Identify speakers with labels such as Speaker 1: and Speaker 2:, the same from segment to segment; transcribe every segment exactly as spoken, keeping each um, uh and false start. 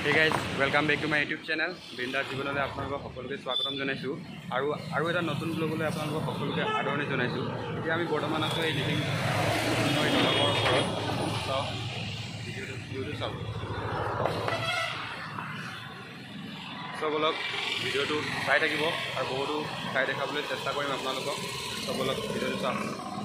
Speaker 1: Hey guys, welcome back to my YouTube channel. Brinda Jibanole apnalok সকলোকে স্বাগতম জনাইছো আৰু আৰু এটা নতুন ব্লগলৈ আপোনালোক সকলোকে আদৰণি জনাইছো। এতিয়া আমি বৰ্তমান আছো এই লিভিং মই লগৰ ঘৰত। তো ভিডিওটো ভিডিওটো চাব। সবলক ভিডিওটো চাই থাকিব আৰু বহুতো চাই দেখাবলৈ চেষ্টা কৰিম আপোনালোকক। সবলক ভিডিওটো চাওক।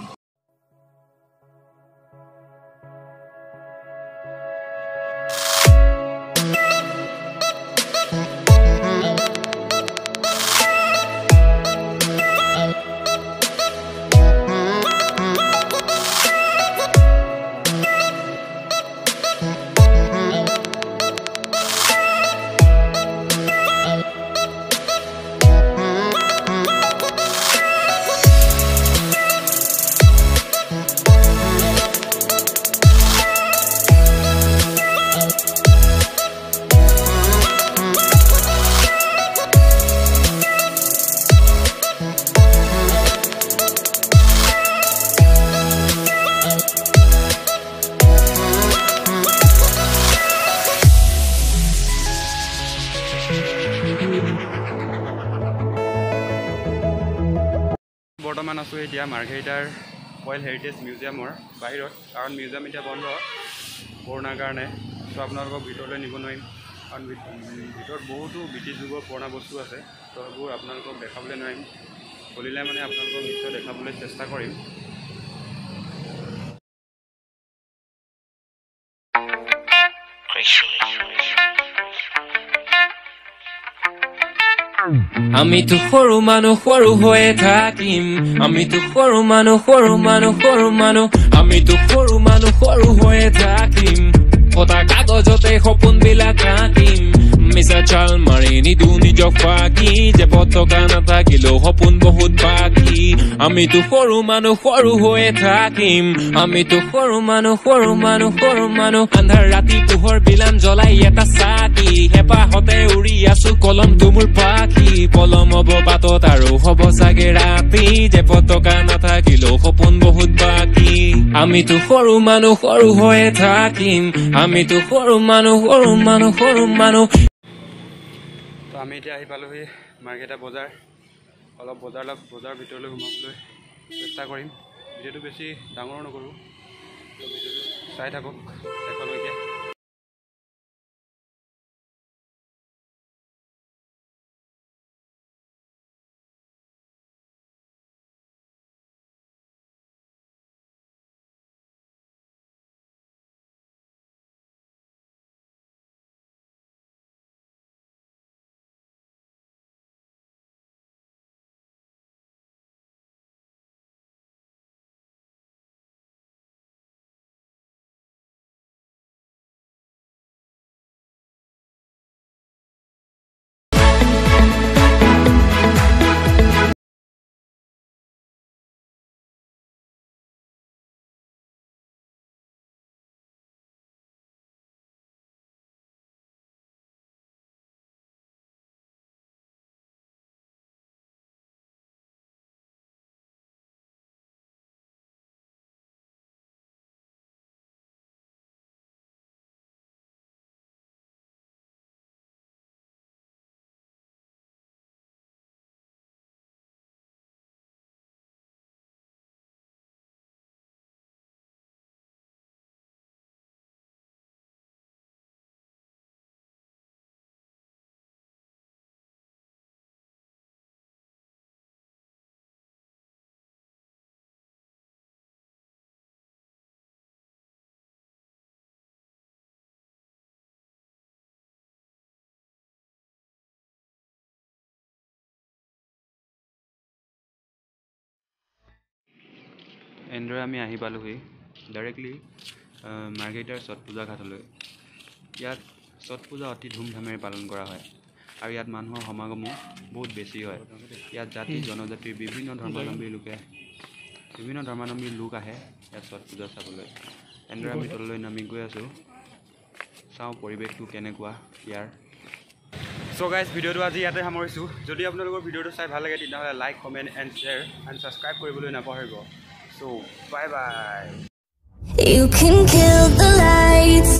Speaker 1: বৰ্তমান আছো এতিয়া মাৰ্ঘেৰিটাৰ ৰয়েল হেৰিটেজ মিউজিয়ামৰ বাহিৰত কাৰণ মিউজিয়াম এতিয়া বন্ধ কৰোণাৰ কাৰণে তো আপোনালোকক ভিতৰলৈ নিব নোৱাৰিম কাৰণ ভিতৰত বহুতো ব্ৰিটিছ যুগৰ পুৰণা বস্তু আছে তো সেইবোৰ আপোনালোকক দেখাবলৈ নোৱাৰিম খুলিলে মানে আপোনালোকক নিশ্চয় দেখাবলৈ চেষ্টা কৰিম।
Speaker 2: আমি তো সৰু মানুহ সৰু হৈয়ে থাকিম আমি তো সৰু মানুহ সৰু মানুহ সৰু মানুহ আমি তো সৰু মানুহ সৰু হৈয়ে থাকিম ফটা কাগজতে সপোন বিলাক আঁকিম মিছা চাল মাৰি নিদো নিজক ফাঁকি যে পতকা নাথাকিলেও সপোন বহুত বাকী আমি তো সৰু মানুহ সৰু হৈয়ে থাকিম আমি তো সৰু মানুহ সৰু মানুহ সৰু মানুহ আন্ধাৰ ৰাতি পোহৰ বিলাম জ্বলাই এটা চাকি হেঁপাহতে উৰি আছো কলম তুমুৰ পাখি পলম হব বাটত আৰু হব চাগে ৰাতি যে পতকা নাথাকিলেও সপোন বহুত বাকী আমি তো সৰু মানুহ সৰু হৈয়ে থাকিম আমি তো সৰু মানুহ সৰু মানুহ সৰু মানুহ।
Speaker 1: তো আমি এতিয়া আহি পালোহি মাৰ্ঘেৰিটা বজাৰ অলপ বজাৰ অলপ বজাৰ ভিতৰলৈ সোমাবলৈ চেষ্টা কৰিম ভিডিঅ'টো বেছি ডাঙৰ নকৰোঁ তো ভিডিঅ'টো চাই থাকক শেষলৈকে। এনেদৰে আমি আহি পালোহি ডাইৰেক্টলি মাৰ্ঘেৰিটাৰ ছট পূজা ঘাটলৈ। ইয়াত ছট পূজা অতি ধুমধামেৰে পালন কৰা হয় আৰু ইয়াত মানুহৰ সমাগমো বহুত বেছি হয়। ইয়াত জাতি জনজাতিৰ বিভিন্ন ধৰ্মাৱলম্বী লোকে বিভিন্ন ধৰ্মাৱলম্বী লোক আহে ইয়াত ছট পূজা চাবলৈ। এনেদৰে আমি তললৈ নামি গৈ আছোঁ চাওঁ পৰিৱেশটো কেনেকুৱা ইয়াৰ। So guys, ভিডিওটো আজি ইয়াতে সামৰিছোঁ। যদি আপোনালোকৰ ভিডিওটো চাই ভাল লাগে তেতিয়াহ'লে like comment and share and subscribe কৰিবলৈ নাপাহৰিব। So bye bye. You can kill the lights.